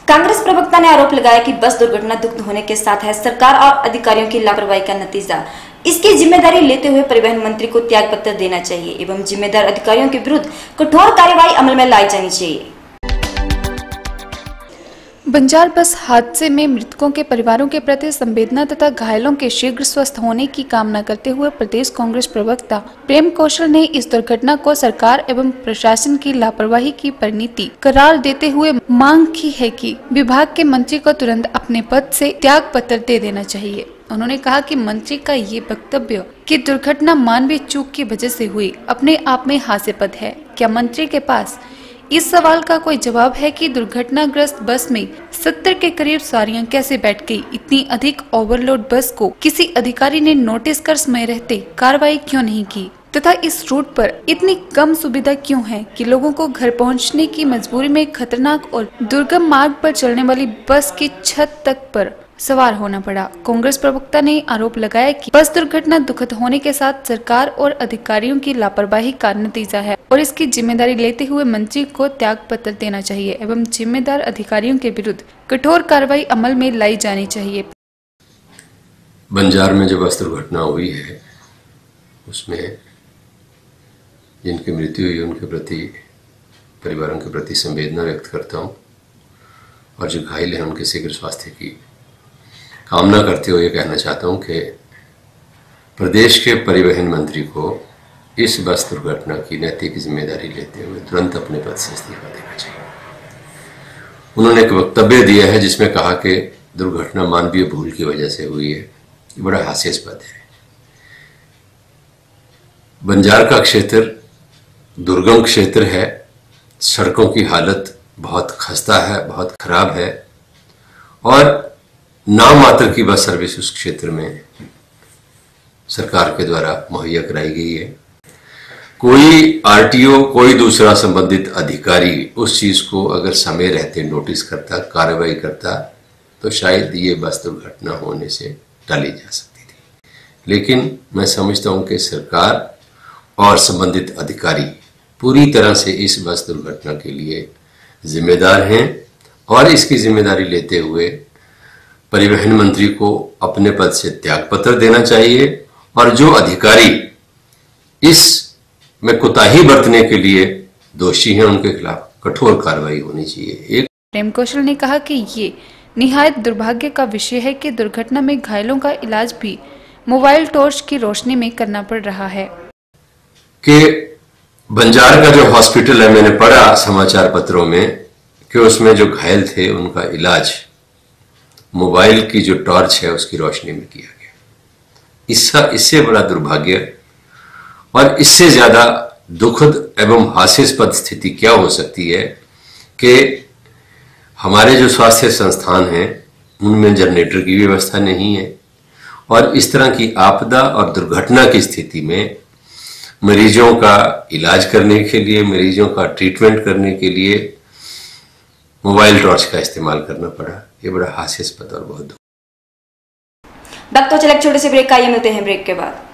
कांग्रेस प्रवक्ता ने आरोप लगाया कि बस दुर्घटना दुख होने के साथ है सरकार और अधिकारियों की लापरवाही का नतीजा। इसकी जिम्मेदारी लेते हुए परिवहन मंत्री को त्याग पत्र देना चाहिए एवं जिम्मेदार अधिकारियों के विरुद्ध कठोर कार्यवाही अमल में लाई जानी चाहिए। बंजार बस हादसे में मृतकों के परिवारों के प्रति संवेदना तथा घायलों के शीघ्र स्वस्थ होने की कामना करते हुए प्रदेश कांग्रेस प्रवक्ता प्रेम कौशल ने इस दुर्घटना को सरकार एवं प्रशासन की लापरवाही की परिणति करार देते हुए मांग की है कि विभाग के मंत्री को तुरंत अपने पद से त्याग पत्र दे देना चाहिए। उन्होंने कहा कि मंत्री का ये वक्तव्य कि दुर्घटना मानवीय चूक की वजह से हुई अपने आप में हास्यास्पद है। क्या मंत्री के पास इस सवाल का कोई जवाब है कि दुर्घटनाग्रस्त बस में 70 के करीब सवारियां कैसे बैठ गई? इतनी अधिक ओवरलोड बस को किसी अधिकारी ने नोटिस कर समय रहते कार्रवाई क्यों नहीं की तथा इस रूट पर इतनी कम सुविधा क्यों है कि लोगों को घर पहुंचने की मजबूरी में खतरनाक और दुर्गम मार्ग पर चलने वाली बस की छत तक पर सवार होना पड़ा। कांग्रेस प्रवक्ता ने आरोप लगाया कि बस दुर्घटना दुखद होने के साथ सरकार और अधिकारियों की लापरवाही का नतीजा है और इसकी जिम्मेदारी लेते हुए मंत्री को त्याग पत्र देना चाहिए एवं जिम्मेदार अधिकारियों के विरुद्ध कठोर कार्रवाई अमल में लाई जानी चाहिए। बंजार में जो बस दुर्घटना हुई है उसमें जिनकी मृत्यु हुई उनके प्रति परिवारों के प्रति संवेदना व्यक्त करता हूँ और जो घायल हैं उनके शीघ्र स्वास्थ्य की कामना करते हुए कहना चाहता हूं कि प्रदेश के परिवहन मंत्री को इस बस दुर्घटना की नैतिक जिम्मेदारी लेते हुए तुरंत अपने पद से इस्तीफा देना चाहिए। उन्होंने एक वक्तव्य दिया है जिसमें कहा कि दुर्घटना मानवीय भूल की वजह से हुई है। ये बड़ा हास्यास्पद है। बंजार का क्षेत्र दुर्गम क्षेत्र है, सड़कों की हालत बहुत खस्ता है, बहुत खराब है और नाम मात्र की बस सर्विस उस क्षेत्र में सरकार के द्वारा मुहैया कराई गई है। कोई आरटीओ, कोई दूसरा संबंधित अधिकारी उस चीज को अगर समय रहते नोटिस करता, कार्रवाई करता तो शायद ये बस दुर्घटना होने से टाली जा सकती थी। लेकिन मैं समझता हूं कि सरकार और संबंधित अधिकारी पूरी तरह से इस बस दुर्घटना के लिए जिम्मेदार हैं और इसकी जिम्मेदारी लेते हुए परिवहन मंत्री को अपने पद से त्यागपत्र देना चाहिए और जो अधिकारी इस में कोताही बरतने के लिए दोषी हैं उनके खिलाफ कठोर कार्रवाई होनी चाहिए। प्रेम कौशल ने कहा कि ये निहायत दुर्भाग्य का विषय है कि दुर्घटना में घायलों का इलाज भी मोबाइल टॉर्च की रोशनी में करना पड़ रहा है। कि बंजार का जो हॉस्पिटल है, मैंने पढ़ा समाचार पत्रों में कि उसमें जो घायल थे उनका इलाज मोबाइल की जो टॉर्च है उसकी रोशनी में किया गया। इससे बड़ा दुर्भाग्य और इससे ज्यादा दुखद एवं हास्यास्पद स्थिति क्या हो सकती है कि हमारे जो स्वास्थ्य संस्थान हैं उनमें जनरेटर की व्यवस्था नहीं है और इस तरह की आपदा और दुर्घटना की स्थिति में मरीजों का इलाज करने के लिए, मरीजों का ट्रीटमेंट करने के लिए मोबाइल टॉर्च का इस्तेमाल करना पड़ा। ये बड़ा हास्यास्पद और बहुत वक्त तो चले छोटे से ब्रेक का, ये मिलते हैं ब्रेक के बाद।